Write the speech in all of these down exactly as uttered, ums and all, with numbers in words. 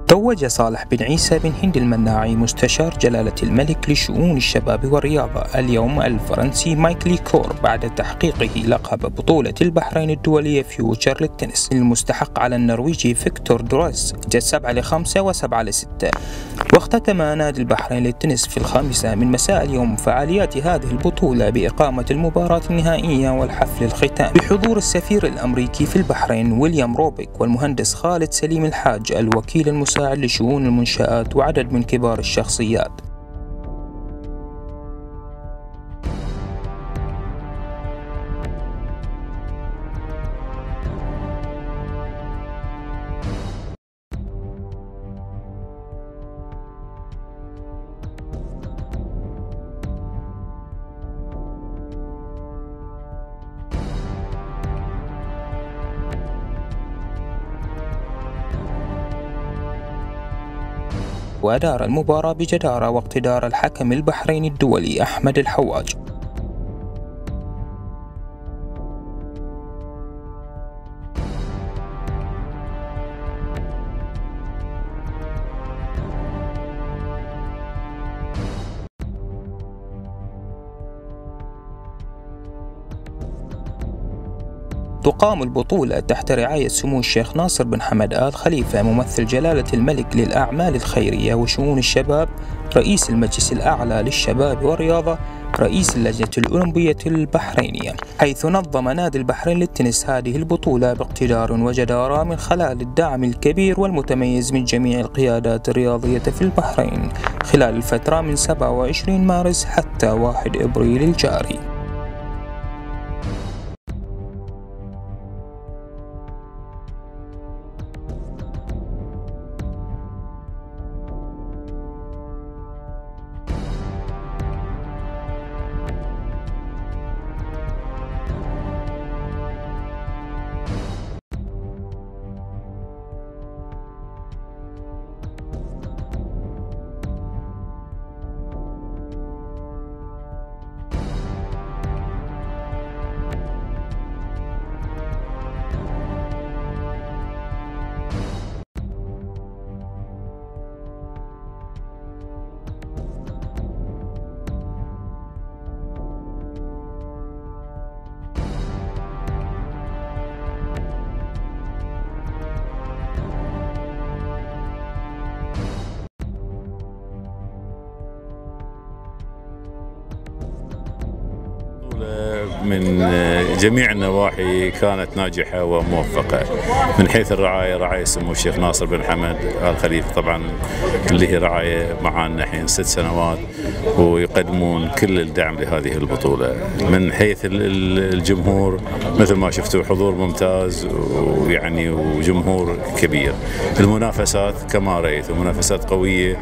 توج صالح بن عيسى بن هند المناعي مستشار جلالة الملك لشؤون الشباب والرياضة اليوم الفرنسي مايكل كور بعد تحقيقه لقب بطولة البحرين الدولية فيوتشر للتنس المستحق على النرويجي فيكتور دروس سبعة لخمسة وسبعة لستة. واختتم نادي البحرين للتنس في الخامسة من مساء اليوم فعاليات هذه البطولة بإقامة المباراة النهائية والحفل الختام بحضور السفير الأمريكي في البحرين ويليام روبيك والمهندس خالد سليم الحاج الوكيل المساعد لشؤون المنشآت وعدد من كبار الشخصيات. وأدار المباراة بجدارة واقتدار الحكم البحريني الدولي أحمد الحواج. تقام البطولة تحت رعاية سمو الشيخ ناصر بن حمد آل خليفة ممثل جلالة الملك للأعمال الخيرية وشؤون الشباب، رئيس المجلس الأعلى للشباب والرياضة، رئيس اللجنة الأولمبية البحرينية، حيث نظم نادي البحرين للتنس هذه البطولة باقتدار وجدارة من خلال الدعم الكبير والمتميز من جميع القيادات الرياضية في البحرين خلال الفترة من سبعة وعشرين مارس حتى واحد أبريل الجاري. من جميع النواحي كانت ناجحة وموفقة، من حيث الرعاية رعاية سمو الشيخ ناصر بن حمد آل خليفة طبعا اللي هي رعاية معانا الحين ست سنوات ويقدمون كل الدعم لهذه البطولة. من حيث الجمهور مثل ما شفتوا حضور ممتاز ويعني وجمهور كبير. المنافسات كما رأيت منافسات قوية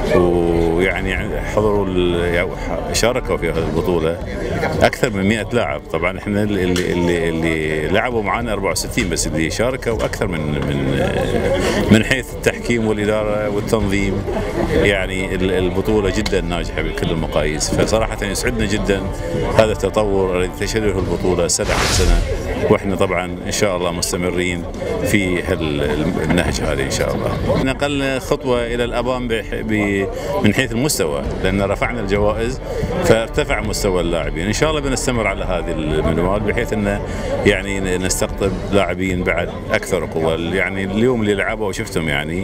ويعني حضروا شاركوا في هذه البطولة أكثر من مئة لاعب. طبعا احنا اللي, اللي, اللي لعبوا معنا أربعة وستين بس اللي شاركوا أكثر من من من حيث التحكيم والإدارة والتنظيم. يعني البطولة جدا ناجحة بكل المقاييس، فصراحة يسعدنا جدا هذا التطور الذي تشهده البطولة سنة عن سنة، واحنا طبعا ان شاء الله مستمرين في النهج هذا ان شاء الله. نقلنا خطوة الى الامام من حيث المستوى لان رفعنا الجوائز فارتفع مستوى اللاعبين. ان شاء الله بنستمر على هذه المنوال بحيث انه يعني نستقطب لاعبين بعد اكثر قوة. يعني اليوم اللي لعبوا وشفتهم يعني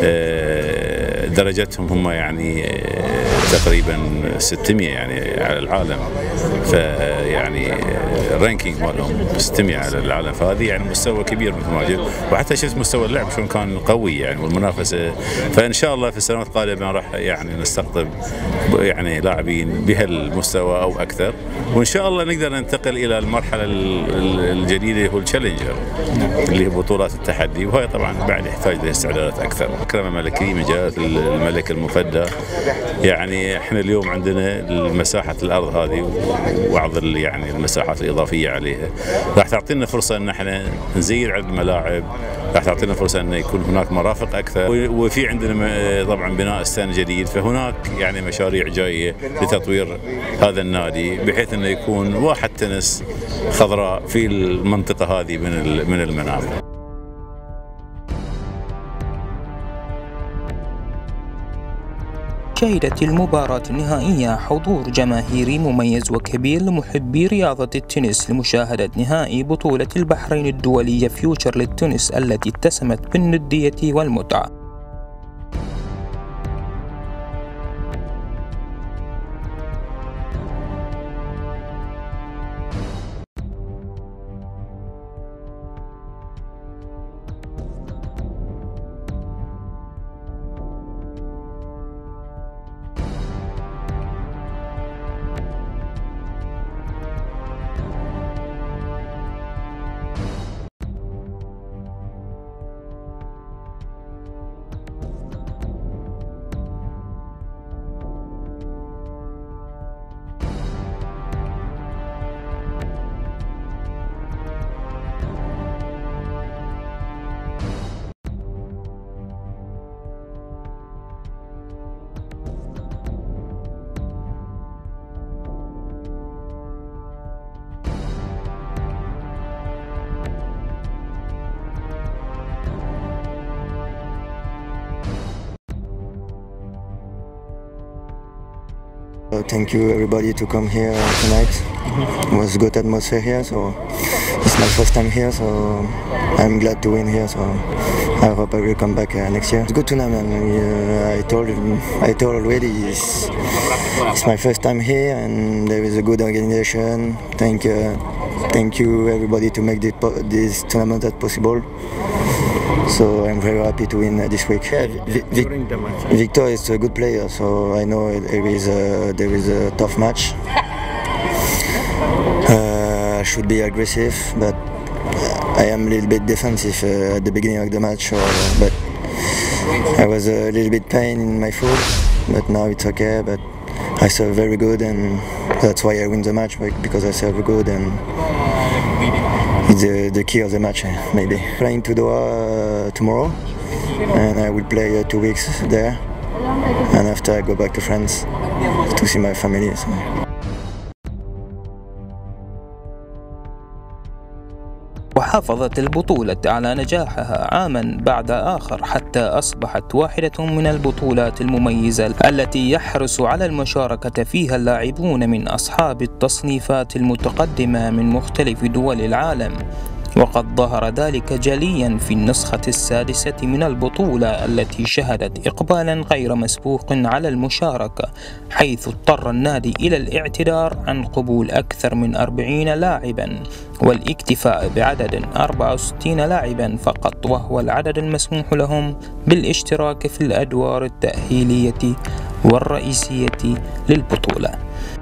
درجتهم هم يعني تقريبا ستمئة يعني على العالم، فيعني الرانكينج مالهم ستمئة على العالم، فهذه يعني مستوى كبير مثل ما قلت. وحتى شفت مستوى اللعب شلون كان قوي يعني والمنافسه. فان شاء الله في السنوات القادمه راح يعني نستقطب يعني لاعبين بهالمستوى او اكثر، وان شاء الله نقدر ننتقل الى المرحله الجديده هو التشالنجر اللي هي بطولات التحدي، وهي طبعا بعد يحتاج لاستعدادات اكثر. اكرم ملكي من جلاله الملك المفدى، يعني احنا اليوم عندنا مساحه الارض هذه وبعض يعني المساحات الاضافيه عليها راح تعطينا فرصه ان احنا نزيد عدد الملاعب، راح تعطينا فرصه ان يكون هناك مرافق اكثر، وفي عندنا طبعا بناء استاد جديد، فهناك يعني مشاريع جايه لتطوير هذا النادي بحيث انه يكون واحد تنس خضراء في المنطقه هذه من من المنافذ. شهدت المباراة النهائية حضور جماهيري مميز وكبير لمحبي رياضة التنس لمشاهدة نهائي بطولة البحرين الدولية فيوتشر للتنس التي اتسمت بالندية والمتعة. Thank you everybody to come here tonight. It was a good atmosphere here, so it's my first time here, so I'm glad to win here. So I hope I will come back uh, next year. It's a good tournament. Uh, I told I told already it's, it's my first time here, and there is a good organization. Thank uh, thank you everybody to make the, this tournament as possible. So I'm very happy to win uh, this week. Yeah, Vic Victor is a good player, so I know there is a, there is a tough match. Uh, I should be aggressive, but I am a little bit defensive uh, at the beginning of the match. Or, but I was a little bit pain in my foot, but now it's okay. But I serve very good, and that's why I win the match, because I serve good, and it's the, the key of the match, maybe. Flying to Doha uh, tomorrow, and I will play uh, two weeks there, and after I go back to France to see my family. So. وحافظت البطولة على نجاحها عاما بعد آخر حتى أصبحت واحدة من البطولات المميزة التي يحرص على المشاركة فيها اللاعبون من أصحاب التصنيفات المتقدمة من مختلف دول العالم. وقد ظهر ذلك جليا في النسخة السادسة من البطولة التي شهدت إقبالا غير مسبوق على المشاركة، حيث اضطر النادي إلى الاعتذار عن قبول أكثر من أربعين لاعبا والاكتفاء بعدد أربعة وستين لاعبا فقط، وهو العدد المسموح لهم بالاشتراك في الأدوار التأهيلية والرئيسية للبطولة.